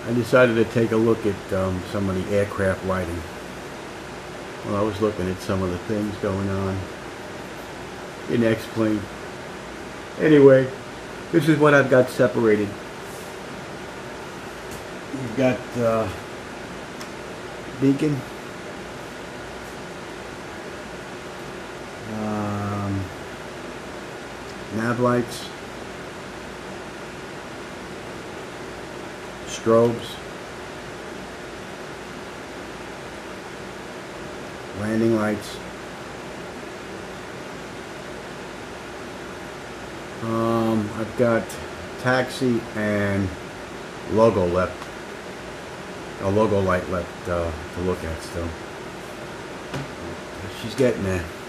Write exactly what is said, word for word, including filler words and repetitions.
I decided to take a look at um, some of the aircraft lighting. Well, I was looking at some of the things going on in X-Plane. Anyway, this is what I've got separated. You've got uh, beacon, um, nav lights, strobes, landing lights, um, I've got taxi and logo left, a logo light left uh, to look at still. She's getting there.